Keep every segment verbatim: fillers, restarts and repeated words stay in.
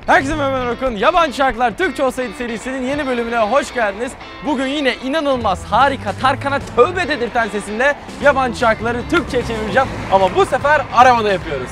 Herkese merhaba Orkun. Yabancı Şarkılar Türkçe Olsaydı serisinin yeni bölümüne hoş geldiniz. Bugün yine inanılmaz, harika, Tarkan'a tövbe dedirten sesimle yabancı şarkıları Türkçe'ye çevireceğim. Ama bu sefer arabada yapıyoruz.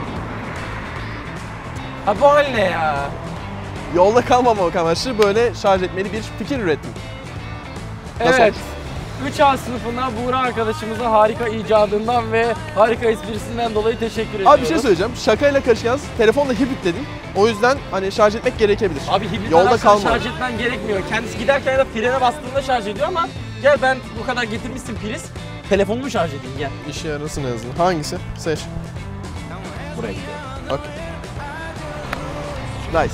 Ha bu hal ne ya? Yolda kalmamak amaçlı böyle şarj etmeli bir fikir ürettim. Nasıl Evet. üç A sınıfına Buğra arkadaşımıza harika icadından ve harika esprisinden dolayı teşekkür ediyorum. Abi bir şey söyleyeceğim. Şakayla karışık yalnız telefonla hibrit dedim. O yüzden hani şarj etmek gerekebilir. Abi hibrit Yolda araçları kalma. şarj etmen gerekmiyor. Kendisi giderken ya da frene bastığında şarj ediyor ama gel ben bu kadar getirmişsin priz. Telefonumu şarj edeyim gel. İşe yarasın en azından. Hangisi? Seç. Buraya gidiyorum. Okay. Nice.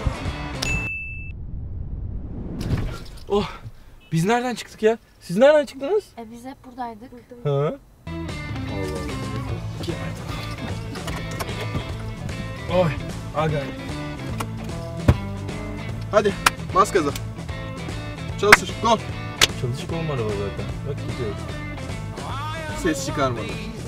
Oh. Biz nereden çıktık ya? Siz nereden çıktınız? E biz hep buradaydık. Hı. Oy. Aga. Hadi bas gaza. Çalışır. Go. Çalışık olma araba zaten. Bak gidiyoruz. Ses çıkarmadı.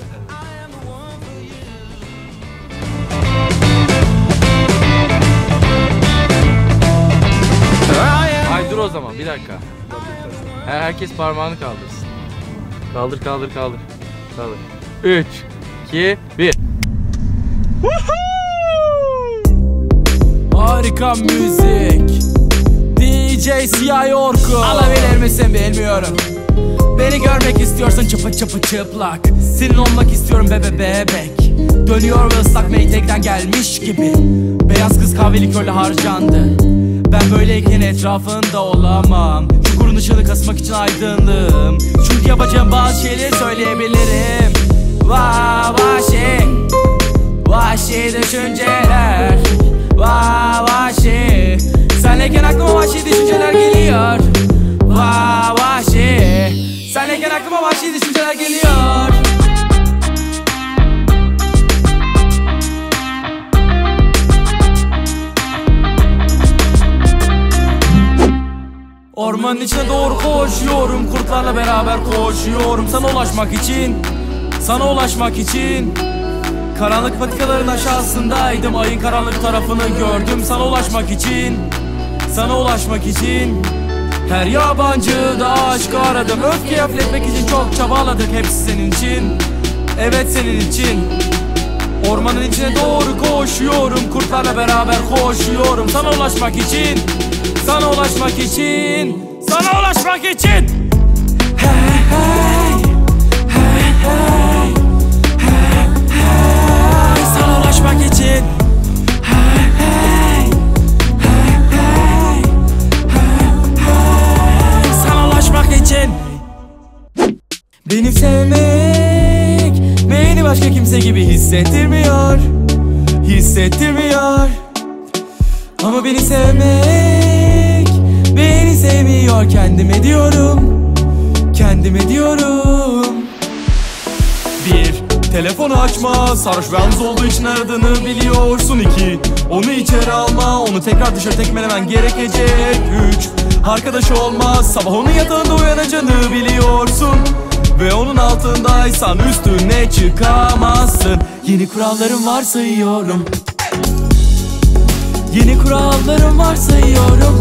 Ay dur o zaman bir dakika. Her herkes parmağını kaldırsın. Kaldır kaldır kaldır. Kaldır. üç, iki, bir. Harika müzik D J Siyah Orkun. Alabilir misin bilmiyorum. Beni görmek istiyorsan çıpı çıpı çıplak. Senin olmak istiyorum bebe bebek. Dönüyor ve ıslak Maytag'den gelmiş gibi. Beyaz kız kahveli köle harcandı. Ben böyleyken etrafında olamam. Çukurun ışığını kasmak için aydınlığım. Çünkü yapacağım bazı şeyleri söyleyebilirim. Vah vahşi, vahşi düşünceler. Vah vahşi, senleyken aklıma vahşi düşünceler geliyor. Vah vahşi, senleyken aklıma vahşi düşünceler geliyor. Ormanın içine doğru koşuyorum, kurtlarla beraber koşuyorum. Sana ulaşmak için, sana ulaşmak için. Karanlık patikaların aşağısındaydım, ayın karanlık tarafını gördüm. Sana ulaşmak için, sana ulaşmak için. Her yabancıda aşkı aradım, öfkeyi hafifletmek için çok çabaladık. Hepsi senin için, evet senin için. Ormanın içine doğru koşuyorum, kurtlarla beraber koşuyorum. Sana ulaşmak için, sana ulaşmak için, sana ulaşmak için. Hey hey, hey hey, hey hey, sana ulaşmak için. Hey hey, hey hey, hey hey, sana ulaşmak için. Beni sevmek beni başka kimse gibi hissettirmiyor, hissettirmiyor. Ama beni sevmek beni sevmiyor, kendime diyorum, kendime diyorum. Bir, telefonu açma, sarhoş ve yalnız olduğu için aradığını biliyorsun. İki, onu içeri alma, onu tekrar dışarı tekmelemen gerekecek. Üç, arkadaş olmaz, sabah onun yatağında uyanacağını biliyorsun. Ve onun altındaysan üstüne çıkamazsın. Yeni kurallarım var sayıyorum, yeni kurallarım var sayıyorum.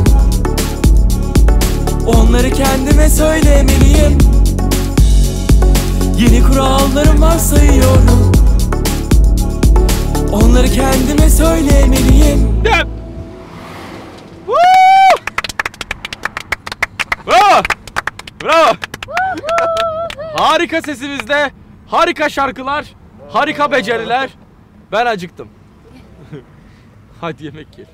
Onları kendime söylemeliyim. Yeni kurallarım var sayıyorum. Onları kendime söylemeliyim. Bravo! Bravo! Harika sesimizde, harika şarkılar, harika beceriler. Ben acıktım. Hadi yemek yiyelim.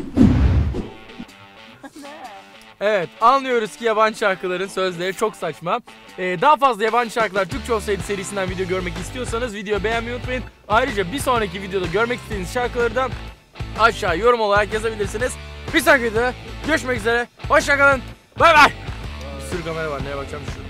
Evet, anlıyoruz ki yabancı şarkıların sözleri çok saçma. Ee, daha fazla yabancı şarkılar Türkçe Olsaydı serisinden video görmek istiyorsanız videoyu beğenmeyi unutmayın. Ayrıca bir sonraki videoda görmek istediğiniz şarkıları da aşağı yorum olarak yazabilirsiniz. Bir sonraki videoda görüşmek üzere. Hoşça kalın. Bay bay. Bir sürü kamera var. Neye bakacağım şu?